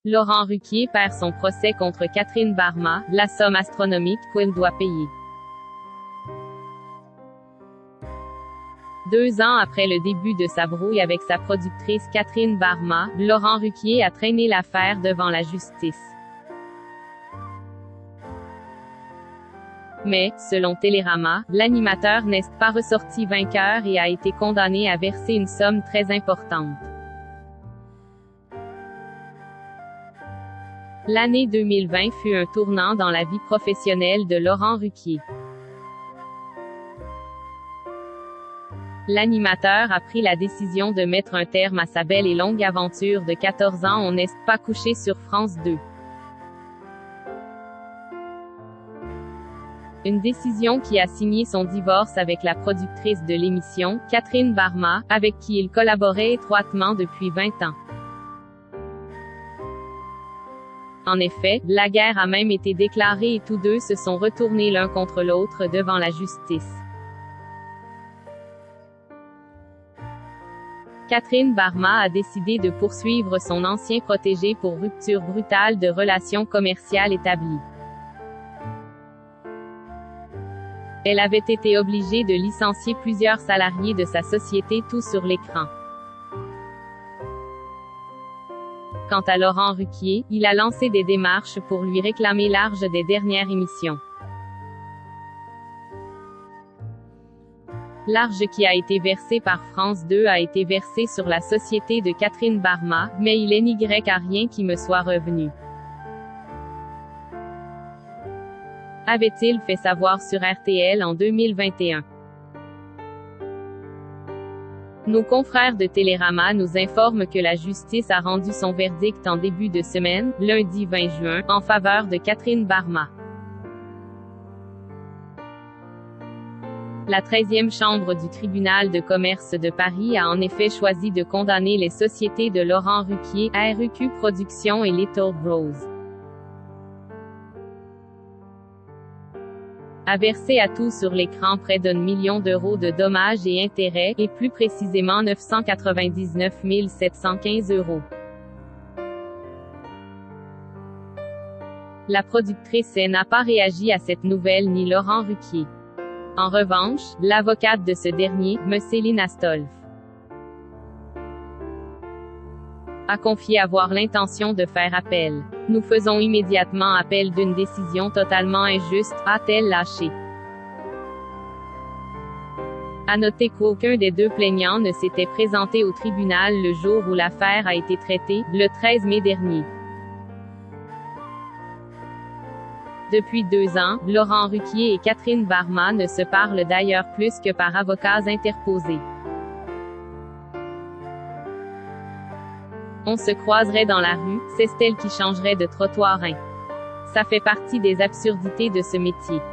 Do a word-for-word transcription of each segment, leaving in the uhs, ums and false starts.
Laurent Ruquier perd son procès contre Catherine Barma, la somme astronomique qu'il doit payer. Deux ans après le début de sa brouille avec sa productrice Catherine Barma, Laurent Ruquier a traîné l'affaire devant la justice. Mais, selon Télérama, l'animateur n'est pas ressorti vainqueur et a été condamné à verser une somme très importante. L'année deux mille vingt fut un tournant dans la vie professionnelle de Laurent Ruquier. L'animateur a pris la décision de mettre un terme à sa belle et longue aventure de quatorze ans On n'est pas couché sur France deux. Une décision qui a signé son divorce avec la productrice de l'émission, Catherine Barma, avec qui il collaborait étroitement depuis vingt ans. En effet, la guerre a même été déclarée et tous deux se sont retournés l'un contre l'autre devant la justice. Catherine Barma a décidé de poursuivre son ancien protégé pour rupture brutale de relations commerciales établies. Elle avait été obligée de licencier plusieurs salariés de sa société tout sur l'écran. Quant à Laurent Ruquier, il a lancé des démarches pour lui réclamer l'argent des dernières émissions. L'argent qui a été versé par France deux a été versé sur la société de Catherine Barma, mais il n'y a rien qui me soit revenu. Avait-il fait savoir sur R T L en deux mille vingt et un. Nos confrères de Télérama nous informent que la justice a rendu son verdict en début de semaine, lundi vingt juin, en faveur de Catherine Barma. La treizième chambre du tribunal de commerce de Paris a en effet choisi de condamner les sociétés de Laurent Ruquier, R U Q Productions et Little Bros. A versé à tout sur l'écran près d'un million d'euros de dommages et intérêts, et plus précisément neuf cent quatre-vingt-dix-neuf mille sept cent quinze euros. La productrice n'a pas réagi à cette nouvelle ni Laurent Ruquier. En revanche, l'avocate de ce dernier, M. Céline Astolf, a confié avoir l'intention de faire appel. Nous faisons immédiatement appel d'une décision totalement injuste, a-t-elle lâché. À noter qu'aucun des deux plaignants ne s'était présenté au tribunal le jour où l'affaire a été traitée, le treize mai dernier. Depuis deux ans, Laurent Ruquier et Catherine Barma ne se parlent d'ailleurs plus que par avocats interposés. On se croiserait dans la rue, c'est elle qui changerait de trottoir. Hein. Ça fait partie des absurdités de ce métier.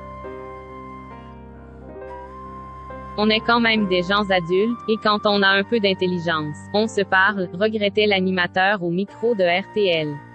On est quand même des gens adultes, et quand on a un peu d'intelligence, on se parle, regrettait l'animateur au micro de R T L.